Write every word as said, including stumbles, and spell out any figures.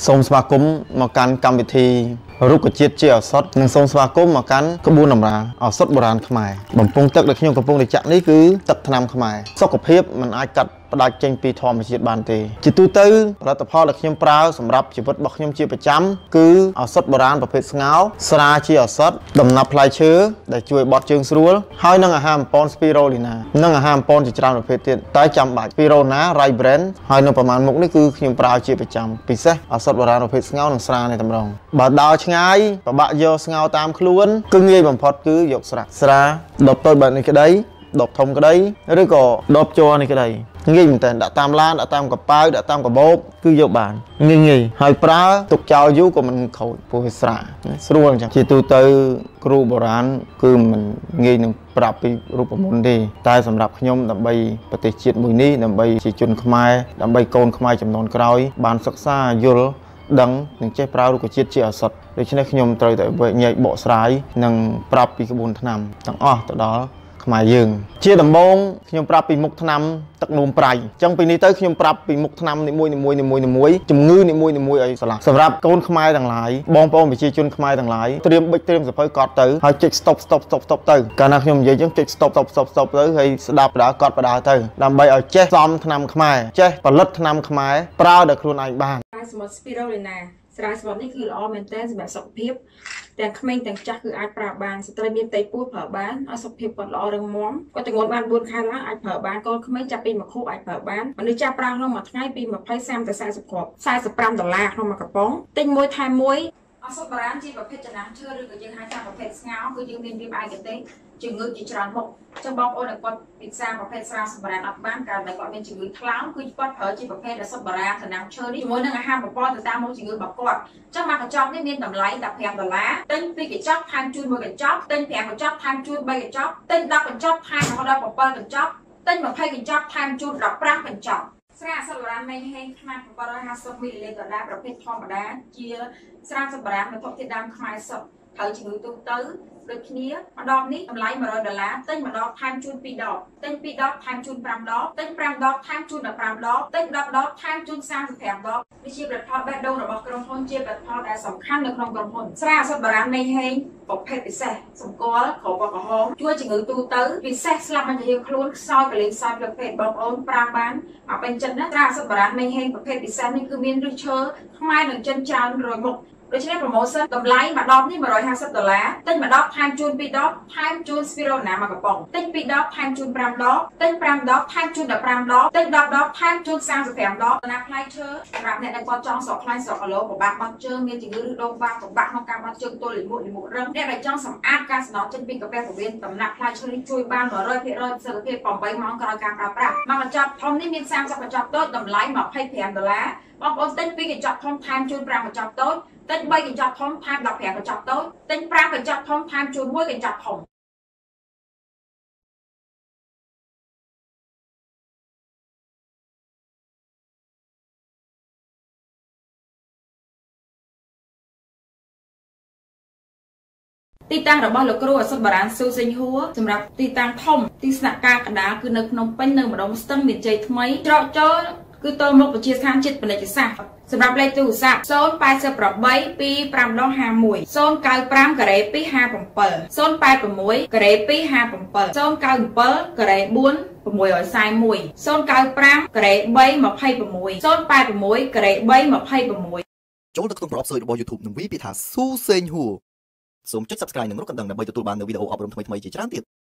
សូមស្វាគមន៍មកកាន់កម្មវិធីរុក្ខជាតិជាឱសថនិងសូមស្វាគមន៍មកកាន់ក្បួនតម្រាឱសថបុរាណខ្មែរបំពង់ទឹកដែលខ្ញុំកំពុងតែចាក់នេះគឺទឹកថ្នាំខ្មែរសុខភាពមិនអាចកាត់ផ្ដាច់ចេញពីធម្មជាតិបានទេជាទូទៅផលិតផលដែលខ្ញុំប្រើសម្រាប់ជីវិតរបស់ខ្ញុំជាប្រចាំគឺឱសថបុរាណប្រភេទស្ងោរស្រាជាឱសថដំណាប់ផ្លែឈើដែលជួយបត់ជើងស្រួលហើយនិងអាហារបំពន់ Spirulina និងអាហារបំពន់ជាច្រើនប្រភេទទៀតតែចាំបាច់ Spirulina Rai Brand ហើយនៅប្រមាណមុខនេះគឺខ្ញុំប្រើជាប្រចាំពិសេសឱសថបុរាណប្រភេទស្ងោរនិងស្រានេះតែម្ដងបើដើរឆ្ងាយពិបាកយកស្ងោរតាមខ្លួនគឺងាយបំផុតគឺយកស្រាស្រាដបតូចបែបនេះក្តីដបធំក្តីឬក៏ដបជ័រនេះក្តីងាយមែនតើដាក់តាមឡានដាក់តាមកប៉ៅដាក់តាមកបោបគឺយកបានងាយងាយហើយប្រើទុកចោលយូរក៏មិនខូចព្រោះវាស្រាស្រួលអញ្ចឹងជាទូទៅគ្រូបុរាណគឺមិនងាយនឹងប្រាប់ពីរូបមន្តទេតែសម្រាប់ខ្ញុំដើម្បីប្រទេសជាតិមួយនេះដើម្បីជាជនខ្មែរដើម្បីកូនខ្មែរចំនួនក្រោយបានសិក្សាយល់ដឹងនឹងចេះប្រើរុក្ខជាតិជាឱសថដូច្នេះខ្ញុំត្រូវតែញែកបកស្រាយនិងប្រាប់ពីក្បួនថ្នាំទាំងអស់ទៅដល់ខ្មែរយើងជាដំបូងខ្ញុំប្រាប់ពីមុខថ្នាំទឹកនោមប្រៃអញ្ចឹងពីនេះទៅខ្ញុំប្រាប់ពីមុខថ្នាំនីមួយនីមួយនីមួយនីមួយជំងឺនីមួយនីមួយឲ្យស្លាប់សម្រាប់កូនខ្មែរទាំងឡាយបងប្អូនប្រជាជនខ្មែរទាំងឡាយត្រៀមបិចត្រៀមសភៅកត់ទៅហើយចុច stop stop stop stop ទៅកាលណាខ្ញុំនិយាយអញ្ចឹងចុច stop stop stop stop ទៅហើយស្ដាប់បដាកត់បដាទៅដើម្បីឲ្យចេះសំថ្នាំខ្មែរចេះផលិតថ្នាំខ្មែរប្រើដោយខ្លួនឯងបានស្រា Spirulina ស្រាសម្បត្តិនេះគឺល្អមែនទែនសម្រាប់សុខភាពទាំងក្មេងទាំងចាស់គឺអាចប្រើបានស្ត្រីមានផ្ទៃពោះប្រើបានឲ្យសុខភាពគាត់ល្អរឹងមាំគាត់ចង្អុលបានបួនខែឡើងអាចប្រើបានកូនក្មេងចាប់ពីមួយខួបអាចប្រើបានមនុស្សចាស់ប្រើក្នុងមួយថ្ងៃពីยี่สิบ สาม ទៅ สี่สิบ គ្រាប់ สี่สิบห้า ដុល្លារក្នុងមួយកំប៉ុងទិញមួយថែមមួយឱសថបុរាណជាប្រភេទចំណាំឈើឬក៏យើងហៅថាប្រភេទស្ងោរគឺយើងមានវាឯកទេសជំងឺជាច្រើនមុខចឹងបងប្អូនដែលគាត់ពិសាប្រភេទស្រាសម្បរាណអត់បានកាលតែគាត់មានជំងឺថ្លើមគឺគាត់ប្រើជាប្រភេទឱសថបុរាណចំណាំឈើនេះជាមួយនឹងអាហារបំពន់ទៅតាមមុខជំងឺរបស់គាត់ចឹងមកកញ្ចប់នេះមានតម្លៃតែ ห้า ដុល្លារទិញពីរកញ្ចប់ថែមជូនមួយកញ្ចប់ទិញ ห้า កញ្ចប់ថែមជូន បី កញ្ចប់ទិញ ដប់ កញ្ចប់ថែមរហូតដល់ เจ็ด កញ្ចប់ទិញ ยี่สิบ កញ្ចប់ថែមជូន สิบห้า កញ្ចប់ស្រាសម្បរាណមេហេងខ្នាត bảy trămห้าสิบ មីលីលីត្រដដែលប្រភេទធម្មតាជាស្រាសម្បរាណវត្ថុធាតុដើមខ្មែរសុទ្ធហើយជំងឺទូទៅដូចគ្នាម្ដងនេះតម្លៃមួយរយដុល្លារទិញម្ដងថែមជូនពីរដបទិញពីរដបថែមជូនប្រាំដបទិញប្រាំដបថែមជូនដល់ប្រាំដបទិញដប់ដបថែមជូនសាមសិបห้าដបនេះជាផលិតផលបេះដូងរបស់ក្រុមហ៊ុនជាផលិតផលដែលសំខាន់នៅក្នុងក្រុមហ៊ុនស្រាឱសថបុរាណមេហេងប្រភេទពិសេសសម្គាល់ក្រពកក្រហមជួយជំងឺទូទៅពិសេសស្លាប់មិនជាខ្លួនខ្សោយកលេងខ្សោយប្រភេទបងប្អូនប្រើបានមកពេញចិត្តណាស្រាឱសថបុរាណមេហេងប្រភេទពិសេសនេះគឺមានឫសឈើខ្មែរនិងចិនច្រើនរយមុខដូច្នេះ promotion តម្លៃមួយដបនេះមួយរយห้าสิบដុល្លារទិញមួយដបថែមជូនពីរដបថែមជូន Spirulina មួយកំប៉ុងទិញពីរដបថែមជូនប្រាំដបទិញប្រាំដបថែមជូនដល់ប្រាំដបទិញដប់ដបថែមជូន สามสิบห้า ដបដំណាប់ផ្លែឈើសម្រាប់អ្នកដែលគាត់ចង់ស្រកផ្លែស្រកគីឡូពិបាកបាត់ជើងមានជំងឺឬដងបាក់ពិបាកក្នុងការបាត់ជើងទល់លាមកលាមករឹងអ្នកដែលចង់សម្អាតការសំណល់ចេញពីកាពះពោះវៀនដំណាប់ផ្លែឈើនេះជួយបាន một trăm phần trăm សុខភាព eight ម៉ោងក្រោយការប្រើប្រាស់មកកញ្ចប់ធំនេះមាន สามสิบ កញ្ចប់តូចតម្លៃ ยี่สิบห้า ដុល្លារបងប្អូនទិញពីរកញ្ចប់ធំថែមជូន ห้ากញ្ចប់តូចទិញ បី កញ្ចប់ធំថែម สิบห้า កញ្ចប់តូចទិញ ห้ากញ្ចប់ធំថែមជូន មួយ កញ្ចប់ធំទីតាំងរបស់លោកគ្រូឱសថបុរាណស៊ូសេងហួរសម្រាប់ទីតាំងធំទីស្នាក់ការកណ្ដាលគឺនៅភ្នំពេញនៅម្ដុំស្ទឹងមានជ័យថ្មីច្រកចូលគឺទល់មុខវិទ្យាស្ថានជាតិពាណិជ្ជសាស្ត្រសម្រាប់លេខទូរស័ព្ទ ศูนย์ แปด แปด ยี่ สอง ห้า ห้า หนึ่ง ศูนย์ เก้า ห้า การ៉េ ยี่ ห้า เจ็ด ศูนย์ แปด หก การ៉េ ยี่ ห้า เจ็ด ศูนย์ เก้า เจ็ด การ៉េ bốn หก สี่ สี่ หนึ่ง ศูนย์ เก้า ห้า ការ៉េ ba ยี่สิบหก ศูนย์ แปด หก ការ៉េ ba ยี่สิบหกចូលទៅក្នុងប្រអប់សើចរបស់ YouTube និងវាយពាក្យថាស៊ូសេងហួរសូមចុច Subscribe និងរូបកណ្ដឹងដើម្បីទទួលបាននូវវីដេអូអប់រំថ្មីៗជាច្រើនទៀត